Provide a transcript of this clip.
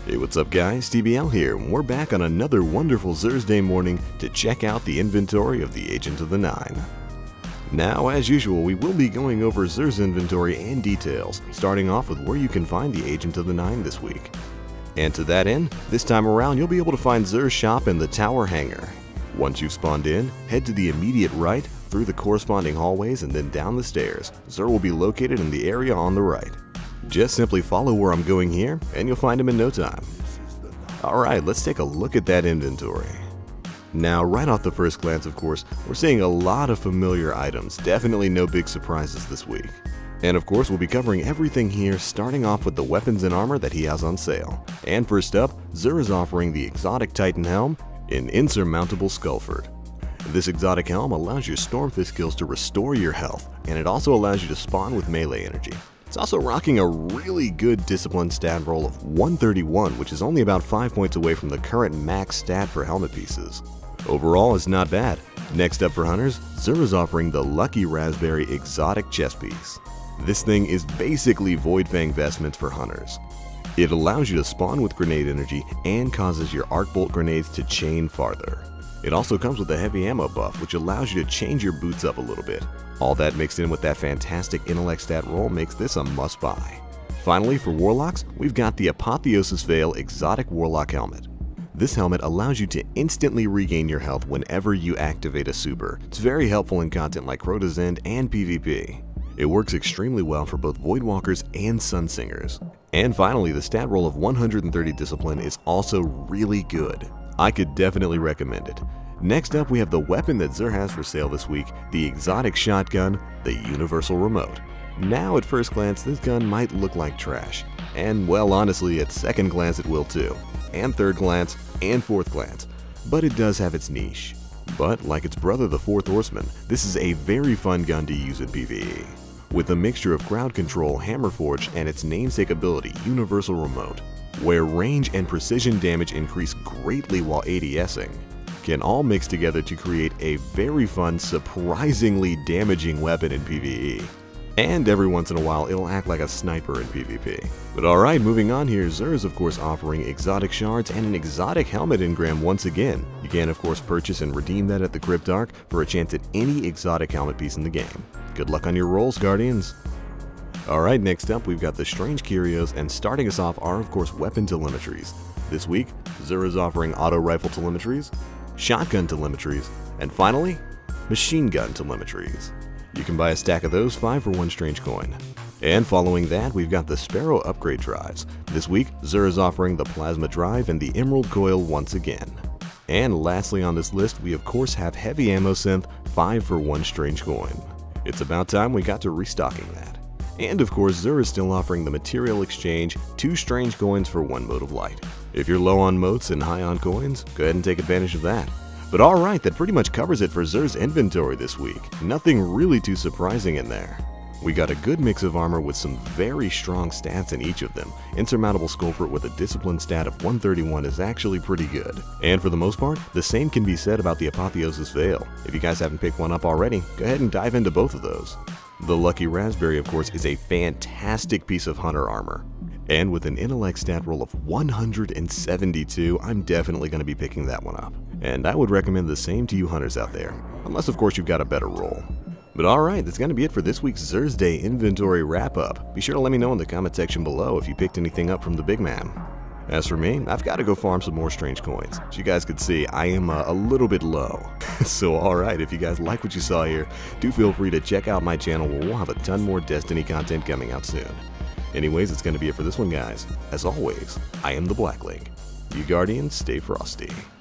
Hey, what's up guys, TBL here, and we're back on another wonderful Thursday morning to check out the inventory of the Agent of the Nine. Now, as usual, we will be going over Xur's inventory and details, starting off with where you can find the Agent of the Nine this week. And to that end, this time around you'll be able to find Xur's shop in the Tower Hangar. Once you've spawned in, head to the immediate right, through the corresponding hallways and then down the stairs. Xur will be located in the area on the right. Just simply follow where I'm going here, and you'll find him in no time. Alright, let's take a look at that inventory. Now, right off the first glance, of course, we're seeing a lot of familiar items, definitely no big surprises this week. And of course, we'll be covering everything here, starting off with the weapons and armor that he has on sale. And first up, Xur is offering the exotic Titan helm in Insurmountable Skullford. This exotic helm allows your Stormfist skills to restore your health, and it also allows you to spawn with melee energy. It's also rocking a really good discipline stat roll of 131, which is only about 5 points away from the current max stat for helmet pieces. Overall, it's not bad. Next up for hunters, Xur is offering the Lucky Raspberry exotic chest piece. This thing is basically Void Fang vestments for hunters. It allows you to spawn with grenade energy and causes your arc bolt grenades to chain farther. It also comes with a heavy ammo buff, which allows you to change your boots up a little bit. All that mixed in with that fantastic intellect stat roll makes this a must-buy. Finally, for warlocks, we've got the Apotheosis Veil exotic warlock helmet. This helmet allows you to instantly regain your health whenever you activate a super. It's very helpful in content like Crota's End and PvP. It works extremely well for both Voidwalkers and Sunsingers. And finally, the stat roll of 130 discipline is also really good. I could definitely recommend it. Next up, we have the weapon that Xur has for sale this week, the exotic shotgun, the Universal Remote. Now at first glance, this gun might look like trash, and well honestly at second glance it will too, and third glance, and fourth glance, but it does have its niche. But like its brother the Fourth Horseman, this is a very fun gun to use in PvE. With a mixture of crowd control, Hammerforge, and its namesake ability, Universal Remote, where range and precision damage increase greatly while ADSing, can all mix together to create a very fun, surprisingly damaging weapon in PvE. And every once in a while, it'll act like a sniper in PvP. But alright, moving on here, Xur is of course offering exotic shards and an exotic helmet engram once again. You can of course purchase and redeem that at the Cryptarch for a chance at any exotic helmet piece in the game. Good luck on your rolls, Guardians! Alright, next up we've got the Strange Curios, and starting us off are of course weapon telemetries. This week, Xur is offering auto rifle telemetries, shotgun telemetries, and finally, machine gun telemetries. You can buy a stack of those 5 for 1 strange coin. And following that, we've got the Sparrow upgrade drives. This week, Xur is offering the Plasma Drive and the Emerald Coil once again. And lastly on this list, we of course have Heavy Ammo Synth 5 for 1 strange coin. It's about time we got to restocking that. And of course, Xur is still offering the Material Exchange 2 strange coins for 1 Mote of Light. If you're low on motes and high on coins, go ahead and take advantage of that. But alright, that pretty much covers it for Xur's inventory this week. Nothing really too surprising in there. We got a good mix of armor with some very strong stats in each of them. Insurmountable Skullford with a discipline stat of 131 is actually pretty good. And for the most part, the same can be said about the Apotheosis Veil. If you guys haven't picked one up already, go ahead and dive into both of those. The Lucky Raspberry, of course, is a fantastic piece of hunter armor. And with an intellect stat roll of 172, I'm definitely going to be picking that one up. And I would recommend the same to you hunters out there, unless of course you've got a better roll. But alright, that's going to be it for this week's Thursday inventory wrap-up. Be sure to let me know in the comment section below if you picked anything up from the big man. As for me, I've got to go farm some more strange coins. As you guys could see, I am a little bit low. So alright, if you guys like what you saw here, do feel free to check out my channel where we'll have a ton more Destiny content coming out soon. Anyways, it's going to be it for this one, guys. As always, I am the Blacklink. You Guardians, stay frosty.